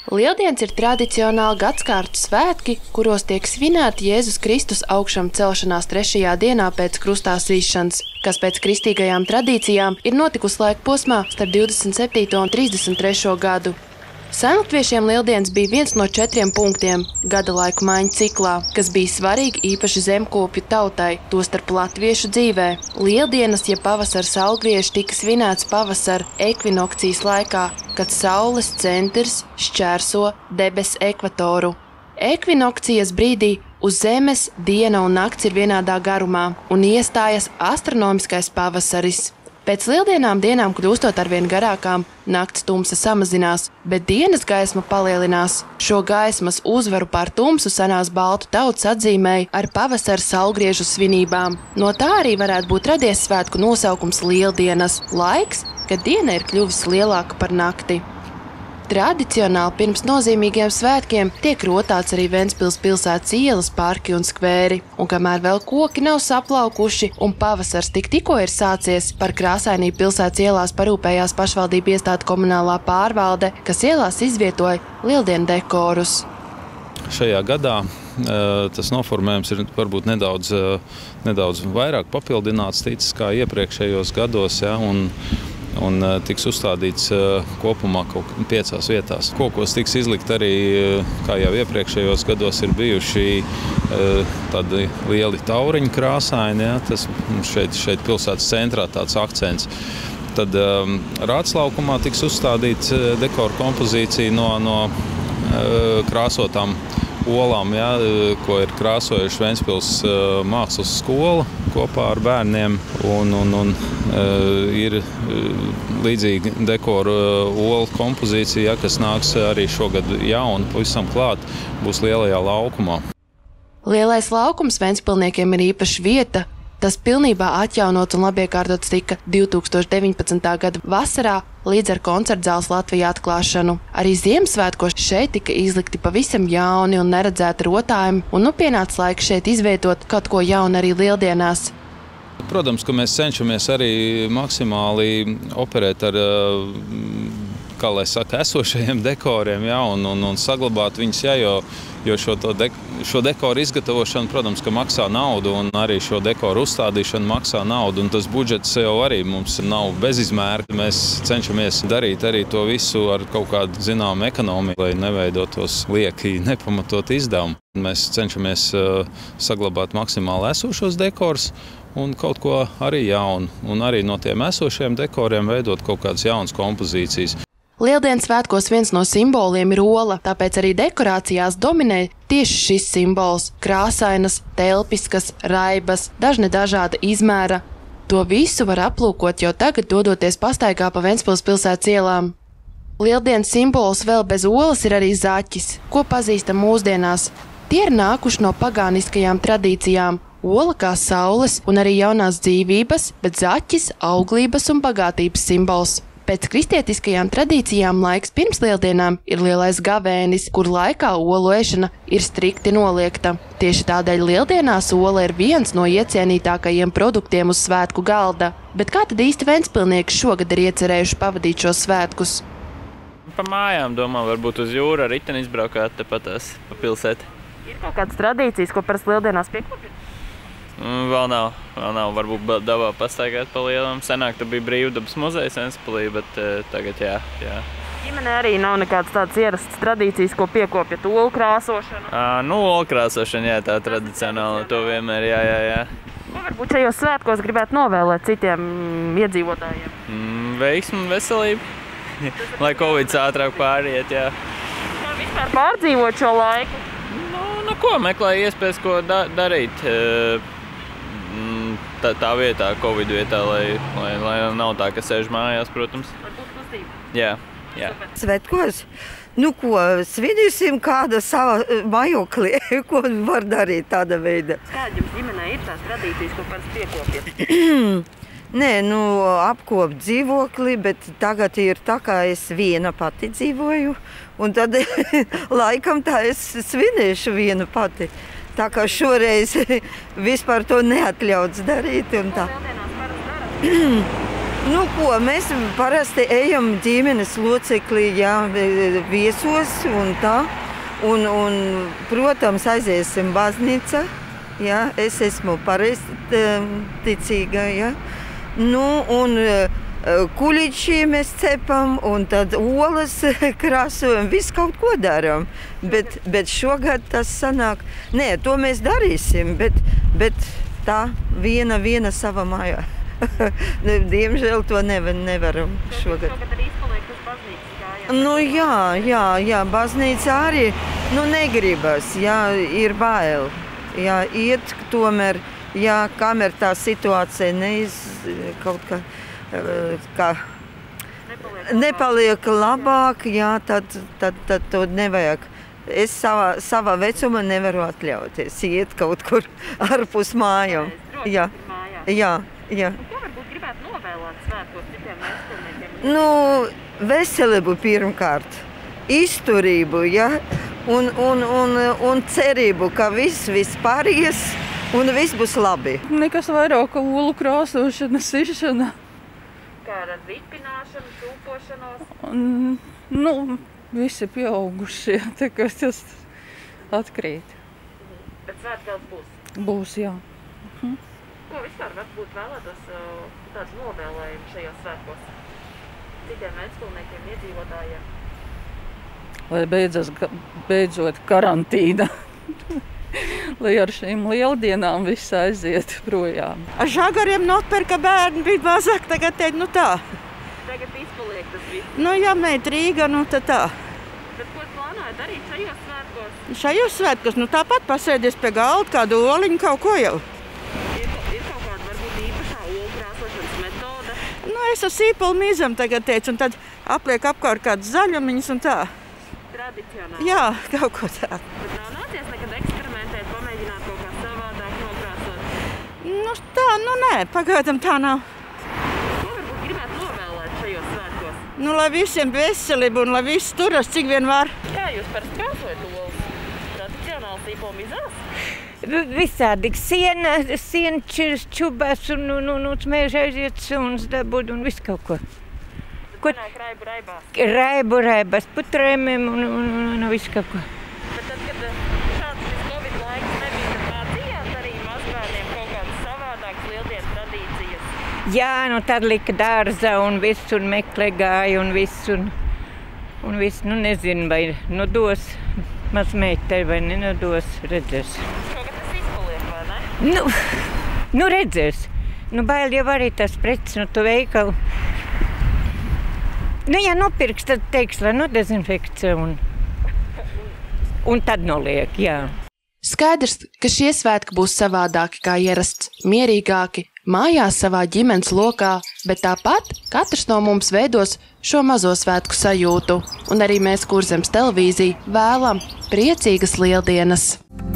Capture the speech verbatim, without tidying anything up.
Lieldienas ir tradicionāli gadskārtu svētki, kuros tiek svinēta Jēzus Kristus augšām celšanās trešajā dienā pēc krustā sišanas, kas pēc kristīgajām tradīcijām ir notikusi laika posmā starp divdesmit septīto un trīsdesmit trešo gadu. Senlatviešiem Lieldienas bija viens no četriem punktiem gada laiku maiņu ciklā, kas bija svarīgi īpaši zemkopju tautai, tostarp latviešu dzīvē. Lieldienas, ja pavasara saulgrieži, tika svinēts pavasara ekvinokcijas laikā, kad saules centrs šķērso debesu ekvatoru. Ekvinokcijas brīdī uz Zemes diena un nakts ir vienādā garumā un iestājas astronomiskais pavasaris. Pēc lieldienām dienām kļūstot arvien garākām, nakts tumsa samazinās, bet dienas gaisma palielinās. Šo gaismas uzvaru pār tumsu senās baltu tautas atzīmēja ar pavasara saulgriežu svinībām. No tā arī varētu būt radies svētku nosaukums Lieldienas – laiks, kad diena ir kļuvusi lielāka par nakti. Tradicionāli pirms nozīmīgiem svētkiem tiek rotāts arī Ventspils pilsētas ielas, parki un skvēri, un kamēr vēl koki nav saplaukuši un pavasars tik tikko ir sācies, par krāsainību pilsētas ielās parūpējās pašvaldību iestāde komunālā pārvalde, kas ielās izvietoja lieldienu dekorus. Šajā gadā tas noformējums ir varbūt nedaudz, nedaudz vairāk papildināts ticis kā iepriekšējos gados, ja, un un tiks uzstādīts kopumā kaut piecās vietās. Kokos tiks izlikt arī, kā jau iepriekšējos gados ir bijuši tādi lieli tauriņu krāsaini, ja, tas šeit, šeit pilsētas centrā tāds akcents. Tad Rātslaukumā tiks uzstādīts dekoru kompozīcija no, no krāsotām olām, ja, ko ir krāsojuši Ventspils mākslas skola kopā ar bērniem, un, un, un ir līdzīgi dekoru olu kompozīcija, ja, kas nāks arī šogad jauna, pavisam klāt, būs lielajā laukumā. Lielais laukums Ventspilniekiem ir īpaša vieta. Tas pilnībā atjaunots un labiekārtots tika divi tūkstoši deviņpadsmitā gada vasarā līdz ar koncertzāles Latvijā atklāšanu. Arī Ziemassvētkos šeit tika izlikti pavisam jauni un neredzēti rotājumi, un nu pienāca laiks šeit izvietot kaut ko jaunu arī Lieldienās. Protams, ka mēs cenšamies arī maksimāli operēt ar, kā lai saka, esošajiem dekoriem, ja, un, un, un saglabāt viņus, ja, jo, jo šo, de, šo dekoru izgatavošana, protams, ka maksā naudu, un arī šo dekoru uzstādīšana maksā naudu, un tas budžets jau arī mums nav bezizmēra. Mēs cenšamies darīt arī to visu ar kaut kādu zināmu ekonomiju, lai neveidotos lieki nepamatot izdevumu. Mēs cenšamies uh, saglabāt maksimāli esošos dekorus un kaut ko arī jaunu, un arī no tiem esošiem dekoriem veidot kaut kādas jaunas kompozīcijas. Lieldienas svētkos viens no simboliem ir ola, tāpēc arī dekorācijās dominē tieši šis simbols – krāsainas, telpiskas, raibas, dažne dažāda izmēra. To visu var aplūkot jau tagad, dodoties pastaigā pa Ventspils pilsētas ielām. Lieldienas simbols vēl bez olas ir arī zaķis, ko pazīstam mūsdienās. Tie ir nākuši no pagāniskajām tradīcijām. Ola kā saules un arī jaunās dzīvības, bet zaķis – auglības un bagātības simbols. Pēc kristietiskajām tradīcijām laiks pirms Lieldienām ir lielais gavēnis, kur laikā olu ēšana ir strikti noliegta. Tieši tādēļ Lieldienās ola ir viens no iecienītākajiem produktiem uz svētku galda. Bet kā tad īsti ventspilnieki šogad ir iecerējuši pavadīt šos svētkus? Pa mājām, domā, varbūt uz jūru ar riteni izbraukāt tepatās pa pilsēti. Ir kaut kādas tradīcijas, ko parasti Lieldienās piekopja? Vēl nav, vēl nav, varbūt dabā pastaigāt pa lielam. Senāk tā bija brīvdabas muzejs Ventspilī, bet uh, tagad jā, jā. Ģimenē arī nav nekādas tādas ierastas tradīcijas, ko piekopjat olu krāsošanu? Uh, nu, olu krāsošana, jā, tā tradicionāli, to vienmēr, jā, jā, jā. Ko varbūt šajos svētkos gribētu novēlēt citiem iedzīvotājiem? Mm, veiksmu un veselību, lai Covid ātrāk pāriet, jā. Kā vispār pārdzīvot šo laiku? Nu, nu ko, meklēju iespējas, ko da darīt. Uh, Tā, tā vietā, Covid vietā, lai, lai, lai nav tā, ka sēž mājās, protams. Lai būtu kustība. Jā, jā. Svētkos? Nu ko, svinīsim kāda sava majoklī, ko var darīt tāda veida. Kāda jums ģimenē ir tās tradīcijas, ko parasti piekopjat? Nē, nu apkop dzīvokli, bet tagad ir tā, kā es viena pati dzīvoju, un tad laikam tā es svinēšu viena pati. Tā kā šoreiz vispār to neatļauts darīt un tā. Nu, ko, mēs parasti ejam ģimenes locekli, jā, viesos un tā. Un, un, protams, aiziesim baznīca. Jā, es esmu pareizticīga. Jā. Nu, un kuļiķi mēs cepam, un tad olas krāsojam, visu kaut ko darām. Bet, bet šogad tas sanāk, nē, to mēs darīsim, bet, bet tā viena, viena sava mājā. Diemžēl to nevar, nevaram šogad. Šogad arī izpaliek uz baznīcas gājām. Nu jā, jā, jā, baznīca arī, nu negribas, jā, ir bail. Jā, iet tomēr, jā, kamēr tā situācija neiz, kaut kā, kā Nepaliek, nepaliek labāk, jā, tad, tad, tad to nevajag. Es savā, savā vecumā nevaru atļauties iet kaut kur ārpus mājām. Jā, jā, jā. Ko varbūt gribētu novēlēt svētkos citiem aizpilniekiem? Nu, veselību pirmkārt, izturību, ja? un, un, un, un cerību, ka viss, viss pāries un viss būs labi. Nekas vairāk kā olu krāsošana, sišana. Kā ar vipināšanu, tūpošanos? Un, nu, visi pieaugušie, tā kā tas atkrīt. Bet svētkals būs. Būs, jā. Ko vispār varbūt vēlētos tāds novēlējumi šajos svētkos? Citiem aizpilniekiem, iedzīvotājiem? Lai beidzas, beidzot karantīna. Lai ar šīm lieldienām viss aiziet projām. Ar žagariem nopirka bērni, bija mazāk, tagad teikt, nu tā. Tagad izpaliek tas viss. Nu, ja meit Rīga, nu tad tā. Bet ko plānojat darīt šajos svētkos? Šajos svētkos, nu tāpat pasēdies pie galda, kādu oliņu, kaut ko jau. Ir, ir kaut kāda varbūt īpašā olu krāsošanas metode? Nu, es ar sīpolu mīzam tagad teicu, un tad apliek apkārt kādas zaļumiņas un tā. Tradicionāli. Jā, kaut ko tā. Bet nav nācies nekad eksperimentēt, pamēģināt kaut kā savādāk nokrāsot? Nu tā, nu nē, pagaidām tā nav. Ko varbūt gribētu novēlēt šajos svētkos? Nu, lai visiem veselība un lai viss turas, cik vien var. Kā jūs parasti krāsojat olas? Tradicionāli sīpolu mizās? Visādi siena, siena čubās un, un, un, un smēža aiziet suns dabūt un visu kaut ko. Ko? Raibu raibās. Raibu raibās, putrēmiem un, un, un, un visu kaut ko. Bet tad, kad šāds šis Covid laiks nebija, tad mācījāt arī mazbērniem kaut kādas savādākas lieldienu tradīcijas? Jā, nu tad lika dārzā un viss un meklē gāja un viss un, un viss, nu nezinu, vai nu dos mazmeitai vai nenodos, redzēs. Šogad tas izpaliek, vai ne? Nu, nu redzēs. Nu bail jau arī tās preces no tu veikalu. Nu, ja nopirks, tad teiks, lai nodezinfekcija un, un tad noliek, jā. Skaidrs, ka šie svētki būs savādāki kā ierasts, mierīgāki, mājās savā ģimenes lokā, bet tāpat katrs no mums veidos šo mazo svētku sajūtu. Un arī mēs Kurzemes televīzija vēlam priecīgas lieldienas!